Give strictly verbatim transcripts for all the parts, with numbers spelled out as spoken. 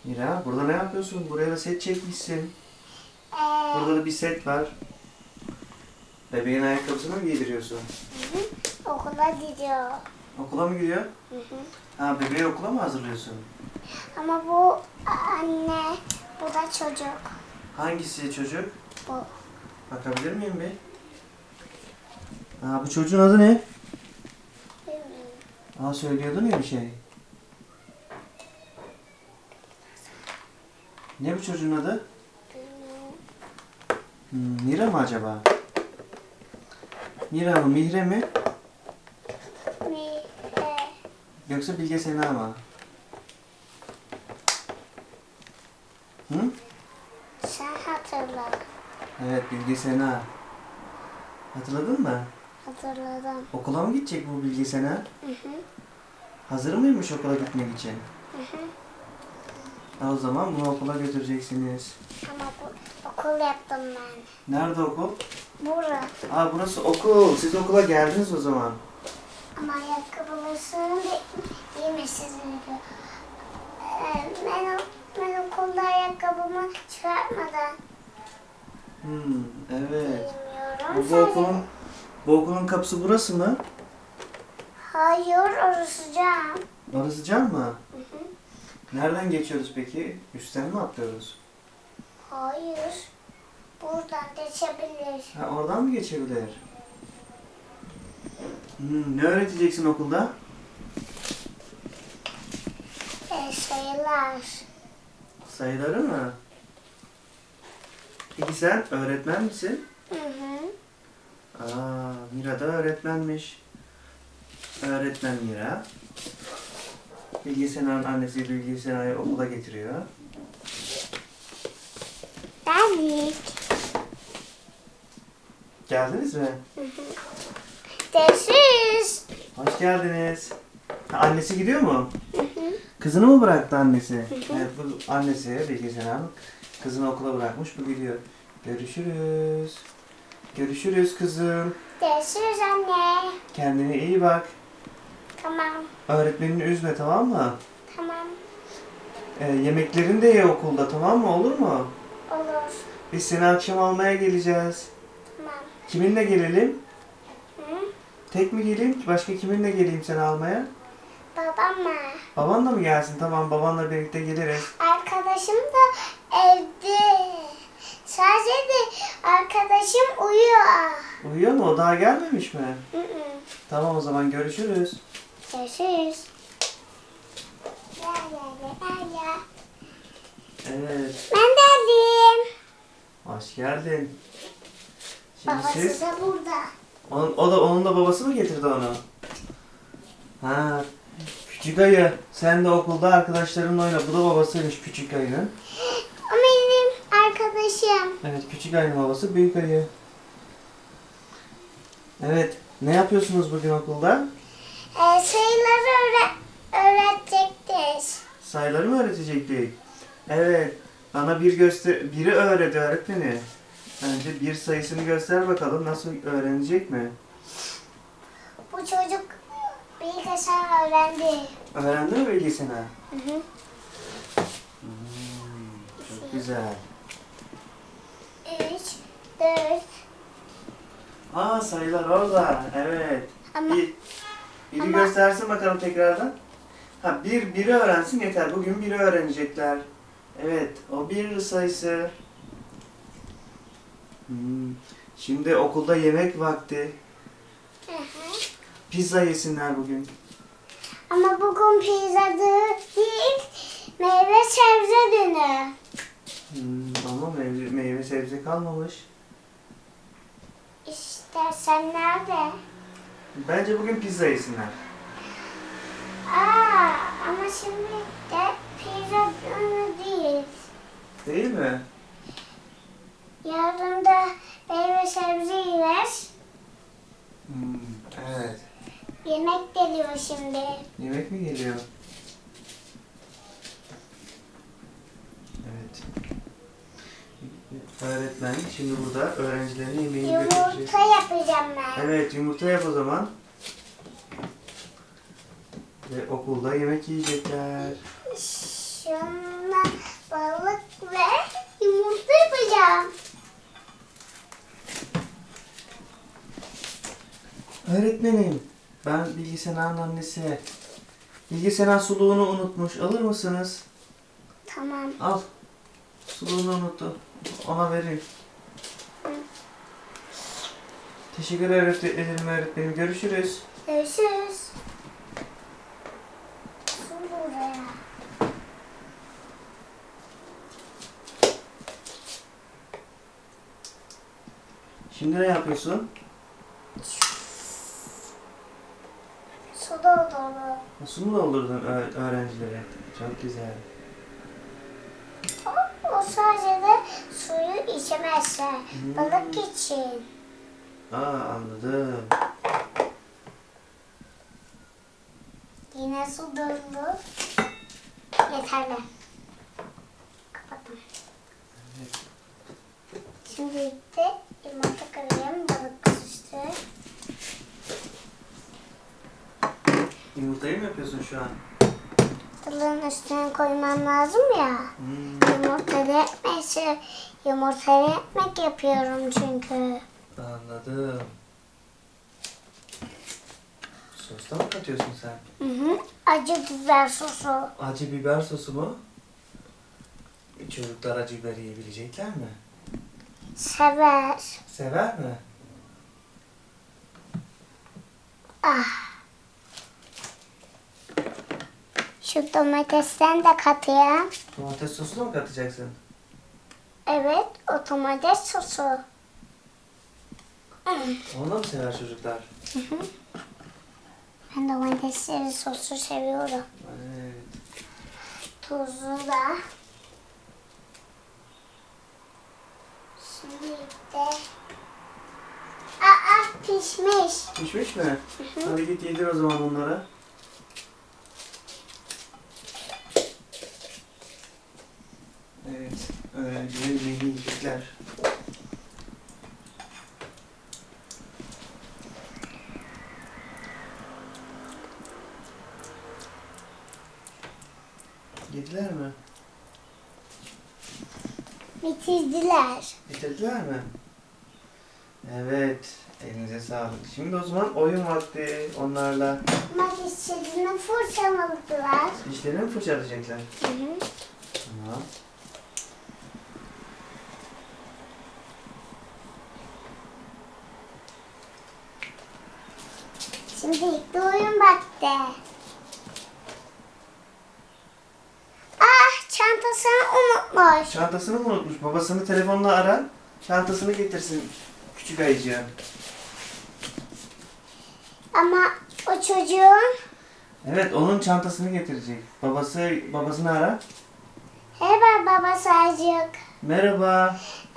Mira, burada ne yapıyorsun? Buraya da set çekmişsin. Ee, Burada da bir set var. Bebeğin ayakkabısını mı giydiriyorsun? hı hı. Okula gidiyor. Okula mı gidiyor? Hı hı. Ha, bebeği okula mı hazırlıyorsun? Ama bu anne, bu da çocuk. Hangisi çocuk? Bu. Bakabilir miyim bir? Ha, bu çocuğun adı ne? Aa, söylüyordun ya bir şey. Ne bu çocuğun adı? Hmm, Mira mı acaba? Mira mı, Mihre mi? Mihre. Yoksa Bilge Sena mı? Hı? Sen hatırla. Evet, Bilge Sena. Hatırladın mı? Hatırladım. Okula mı gidecek bu Bilge Sena? Hı hı. Hazır mıymış okula gitmek için? Hı hı. Ha, o zaman bunu okula götüreceksiniz. Ama bu, okul yaptım ben. Nerede okul? Burada. Aa, burası okul. Siz okula geldiniz o zaman. Ama ayakkabılarını giymesizdi. Ee, ben, ben okulda ayakkabımı çıkartmadan Hmm, evet. giymiyorum. Bu, bu Sadece- okulun, bu okulun kapısı burası mı? Hayır, orası cam. Orası cam mı? Hı hı. Nereden geçiyoruz peki? Üstten mi atlıyoruz? Hayır. Buradan geçebilir. Ha, oradan mı geçebilir? Hmm, ne öğreteceksin okulda? Ee, sayılar. Sayıları mı? Peki sen öğretmen misin? Hı hı. Aa, Mira da öğretmenmiş. Öğretmen Mira. Bilge Sena'nın annesi Bilge Sena'yı okula getiriyor. Geldik. Geldiniz mi? Görüşürüz. Hoş geldiniz. Ha, annesi gidiyor mu? Hı hı. Kızını mı bıraktı annesi? Evet, bu annesi Bilge Sena'nın kızını okula bırakmış, bu gidiyor. Görüşürüz. Görüşürüz kızım. Görüşürüz anne. Kendine iyi bak. Tamam. Öğretmenini üzme, tamam mı? Tamam. Ee, yemeklerini de ye okulda, tamam mı? Olur mu? Olur. Biz seni akşam almaya geleceğiz. Tamam. Kiminle gelelim? Hı? Tek mi geleyim? Başka kiminle geleyim seni almaya? Babamla. Baban da mı gelsin? Tamam, babanla birlikte geliriz. Arkadaşım da evde. Sadece de arkadaşım uyuyor. Uyuyor mu? O daha gelmemiş mi? Hı hı. Tamam, o zaman görüşürüz. Görüşürüz. Ya ya ya ya. Evet. Ben geldim. Hoş geldin. Şimdi Babası siz... da burada. Onun, o da, onun da babası mı getirdi onu? Ha, küçük ayı. Sen de okulda arkadaşlarınla oyna. Bu da babasıymış küçük ayının. O benim arkadaşım. Evet, küçük ayının babası büyük ayı. Evet, ne yapıyorsunuz bugün okulda? Ee, sayıları öğre öğretecektir. Sayıları mı öğretecektik? Evet, bana bir göster biri öğret öğretmeni. Önce bir sayısını göster bakalım, nasıl öğrenecek mi? Bu çocuk bilgisayar öğrendi. Öğrendi mi Bilge Sena? Hı hı. Hmm, çok güzel. Üç, dört. Aa, sayılar orada. Evet. Ama Bir, biri ama- göstersin bakalım tekrardan. Ha, bir, biri öğrensin yeter. Bugün biri öğrenecekler. Evet, o bir sayısı. Hmm. Şimdi okulda yemek vakti. Hı hı. Pizza yesinler bugün. Ama bugün pizza değil, meyve sebze günü. Hmm, ama meyve, meyve sebze kalmamış. İşte sen nerede? Bence bugün pizza yesinler. Aa, ama şimdi de pizza günü değil. Değil mi? Yarın da meyve sebze yer. Hmm, evet. Yemek geliyor şimdi. Yemek mi geliyor? Evet. Öğretmen şimdi burada öğrencilerin yemeğini götürecek. Yumurta yapacağım ben. Evet, yumurta yap o zaman. Ve okulda yemek yiyecekler. Şunla Alacağım. Öğretmenim, ben Bilge Sena'nın annesi. Bilge Sena suluğunu unutmuş. Alır mısınız? Tamam. Al. Suluğunu unuttu. Ona vereyim. Teşekkür ederim öğretmenim. Görüşürüz. Görüşürüz. Su buraya. Şimdi ne yapıyorsun? Su doldurdu. Su mu doldurdun ö- öğrencilere? Çok güzel. O, o sadece de suyu içemezler. Hmm. Balık için. Aa, anladım. Yine su doldu. Yeterli. Kapattım. Evet. Şimdi de yumurta kırayım. Balık kızıştır. Yumurtayı mı yapıyorsun şu an? Balığın üstüne koymam lazım ya. Hmm, Yumurtalı ekmek, yumurtalı ekmek yapıyorum çünkü. anladım. Sosta mı katıyorsun sen? Hı hı. Acı biber sosu. Acı biber sosu mu? Çocuklar acı biber yiyebilecekler mi? Sever. Sever mi? Ah. Şu domatesten de katayım. Domates sosunu mu katacaksın? Evet, o domates sosu. Onu da mı sever çocuklar? Ben domatesli sosu seviyorum. Evet. Tuzu da. Şimdi de... Aa, pişmiş. Pişmiş mi? Hadi git yedir o zaman onları. Evet. Öğrencilerin yeni yiyecekler. Yediler mi? Bitirdiler. Bitirdiler mi? Evet. Elinize sağlık. Şimdi o zaman oyun vakti onlarla. Ama dişlerini fırçaladılar. Dişlerini mi fırçalayacaklar? Hı hı. Tamam. Şimdi ilk de oyun vakti. Ah, çantasını unutmuş. Çantasını mı unutmuş? Babasını telefonla ara. Çantasını getirsin küçük ayıcığım. Ama o çocuğun... Evet, onun çantasını getirecek. Babası babasını ara. Merhaba baba Sarcık. Merhaba. Ee,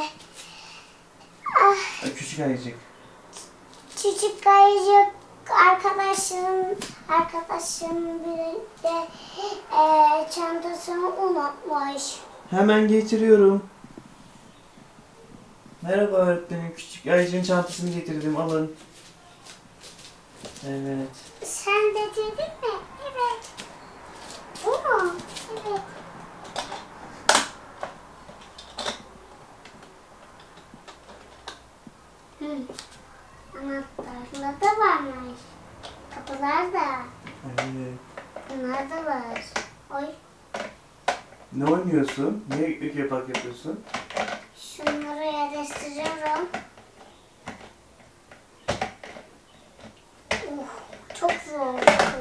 ah, Küçük ayıcık. küçük kayıcık arkadaşım, arkadaşım biri de ee, çantasını unutmuş. Hemen getiriyorum. Merhaba öğretmenim. Küçük ayıcığın çantasını getirdim. Alın. Evet. Sen de dedin mi? Evet. Bu mu? Evet. Hı. Anahtarla da varmış. Kapılar da. Evet. Bunlar da var. Oy. Ne oynuyorsun? Niye ük yapak yapıyorsun? Şunları yerleştiriyorum. Uf, çok zor.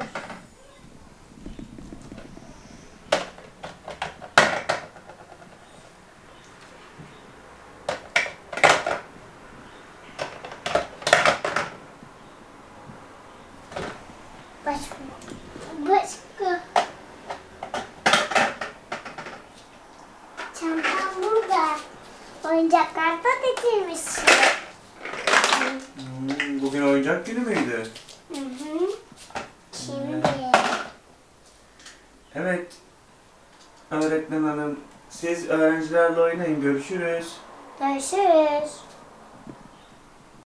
Başka. Başka. Çantam burada. Oyuncaklar da getirmişsin. Hmm, bugün oyuncak günü müydü? Hı hı. Şimdi. Evet. Öğretmen hanım. Siz öğrencilerle oynayın. Görüşürüz. Görüşürüz.